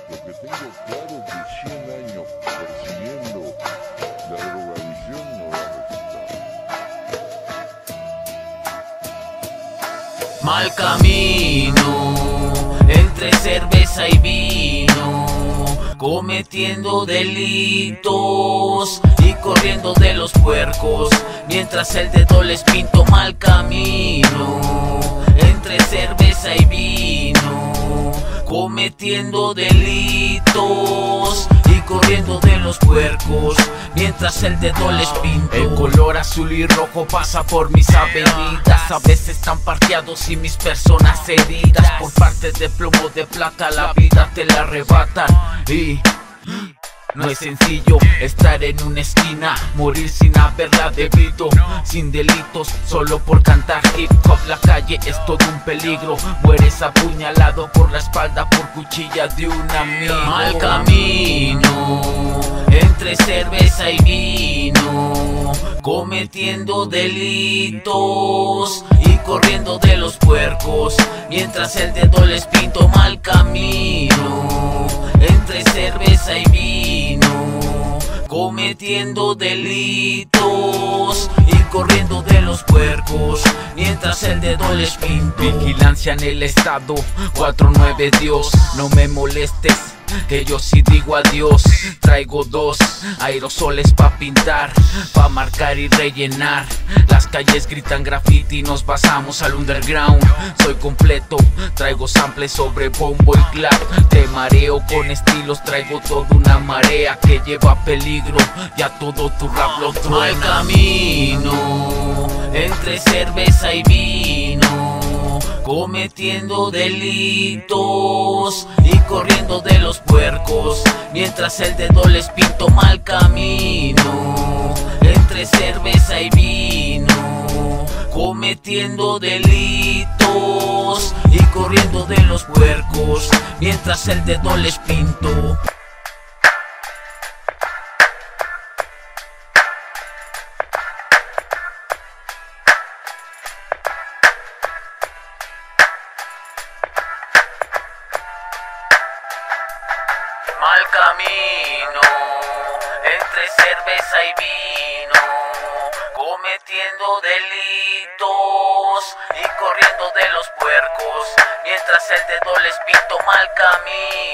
Lo que tengo claro es que 100 años persiguiendo la drogadicción no da resultado. Mal camino, entre cerveza y vino, cometiendo delitos y corriendo de los puercos, mientras el dedo les pinto. Mal camino, entre cerveza y vino, cometiendo delitos y corriendo de los puercos, mientras el dedo les pinto. El color azul y rojo pasa por mis avenidas, a veces están parqueados y mis personas heridas. Por partes de plomo de plata la vida te la arrebatan. Y no es sencillo estar en una esquina, morir sin haberla debido, sin delitos, solo por cantar hip hop. La calle es todo un peligro, mueres apuñalado por la espalda por cuchilla de un amigo. Mal camino, entre cerveza y vino, cometiendo delitos y corriendo de los puercos, mientras el dedo les pinto. Mal camino, entre cerveza y vino, cometiendo delitos y corriendo de los puercos, mientras el dedo les pinto. Vigilancia en el estado, 49 Dios, no me molestes, que yo sí digo adiós. Traigo 2 aerosoles pa' pintar, pa' marcar y rellenar. Las calles gritan graffiti, nos pasamos al underground. Soy completo, traigo samples sobre bombo y clap. Te mareo con estilos, traigo toda una marea que lleva peligro, ya todo tu rap lo truena. Mal camino, entre cerveza y vino, cometiendo delitos y corriendo de los puercos, mientras el dedo les pinto. Mal camino, entre cerveza y vino, cometiendo delitos y corriendo de los puercos, mientras el dedo les pinto. Mal camino, entre cerveza y vino, cometiendo delitos y corriendo de los puercos, mientras el dedo les pinto. Mal camino.